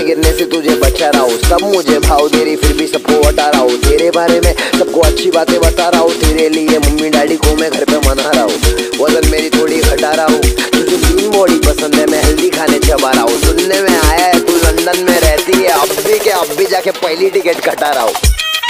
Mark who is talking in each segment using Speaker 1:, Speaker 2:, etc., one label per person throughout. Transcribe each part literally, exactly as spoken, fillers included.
Speaker 1: में गिरने से तुझे बचा रहा हूँ। सब मुझे भाव दे रही फिर भी सबको हटा रहा हूँ। तेरे बारे में सबको अच्छी बातें बता रहा हूँ। तेरे लिए मम्मी डैडी को मैं घर पे मना रहा हूँ। वजन मेरी थोड़ी घटा रहा हूँ। तुझे लीन बॉडी पसंद है, मैं हेल्दी खाने चबा रहा हूँ। सुनने में आया है तू लंदन में रहती है, अब भी के अब भी जाके पहली टिकट कटा रहा हूँ।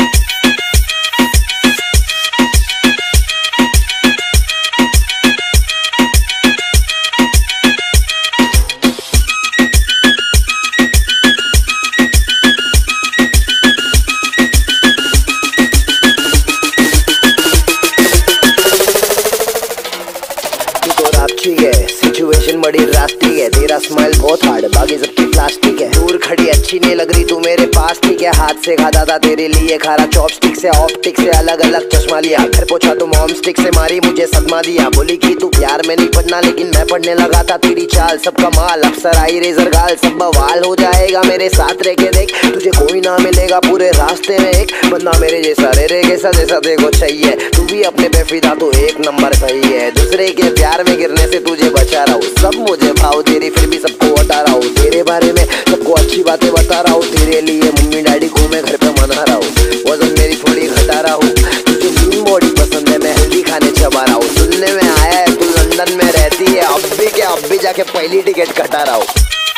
Speaker 1: ठीक है, सिचुएशन बड़ी ड्रास्टिक है। तेरा स्माइल बहुत हार्ड, बाकी सबकी प्लास्टिक है। दूर खड़ी अच्छी नहीं लग रही तू मेरे पास, ठीक है। हाथ से खाता था तेरे लिए खारा, चॉपस्टिक से ऑप्टिक से अलग अलग चश्मा लिया। घर पहुंचा तो मॉम स्टिक से मारी, मुझे सदमा दिया। बोली कि तू प्यार में नहीं पढ़ना, लेकिन मैं पढ़ने लगा था। तेरी चाल सब कमाल, अक्सर आई रेजर गाल, सब बवाल हो जाएगा मेरे साथ रह के देख। तुझे कोई ना मिलेगा पूरे रास्ते में एक बंदा मेरे जैसा, रे रे जैसा जैसा देखो चाहिए। तू भी अपने पे फिदा तो एक नंबर सही है। दूसरे के प्यार में गिरने से तुझे बचा रहा हूँ। सब मुझे भाव दे रही फिर भी सबको हटा रहा हूँ। तेरे बारे में सबको अच्छी बातें बता रहा हूँ। तेरे लिए मम्मी डैडी को मैं घर पे मना रहा हूँ। वजन मेरी थोड़ी घटा रहा हूँ। तुझे लीन बॉडी पसंद है, मैं हेल्दी खाने चबा रहा हूँ। सुनने में आया है तू लंदन में रहती है, अब भी के अब भी जाके पहली टिकट कटा रहा हूँ।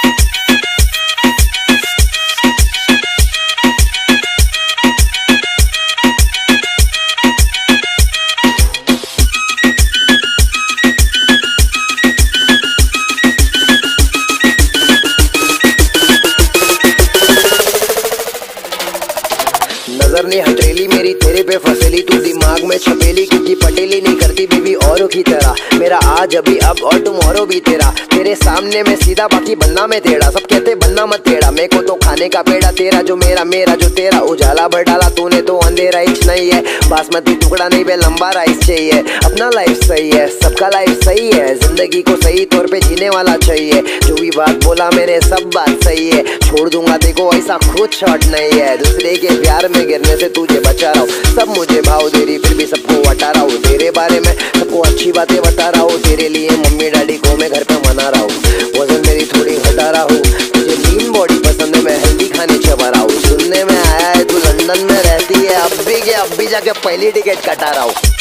Speaker 1: नजर ने हथेली मेरी तेरे पे फसेली, तू दिमाग में छपेली क्योंकि पटेली नहीं करती बीवी औरों की तरह। मेरा आज अभी अब और टुमारो भी तेरा, तेरे सामने में सीधा बाकी बनना में टेढ़ा। सब कहते बनना मत टेढ़ा, मेरे को तो खाने का पेड़ा। तेरा जो मेरा मेरा जो तेरा, उजाला भर डाला तूने तो अंधेरा ही नहीं है। बासमती टुकड़ा नहीं बे लंबा राइस चाहिए। अपना लाइफ सही है, सबका लाइफ सही है। जिंदगी को सही तौर पे जीने वाला चाहिए। जो भी बात बोला मैंने सब बात सही है। छोड़ दूंगा देखो ऐसा खुद शॉट नहीं है। दूसरे के प्यार में गिरने से तुझे बचा रहा हूँ। सब मुझे भाव दे रही फिर भी सबको हटा रहा हूँ। तेरे बारे में सबको अच्छी बातें बता रहा हूँ। तेरे लिए मम्मी डैडी को मैं घर पे मना रहा हूँ। वजन मेरी थोड़ी घटा रहा हूँ। तुझे लीन बॉडी पसंद है, मैं हेल्दी खाने चबा रहा हूँ। सुनने में आया है तू लंदन में रहती है, अब भी के अब भी जाके पहली टिकट कटा रहा हूँ।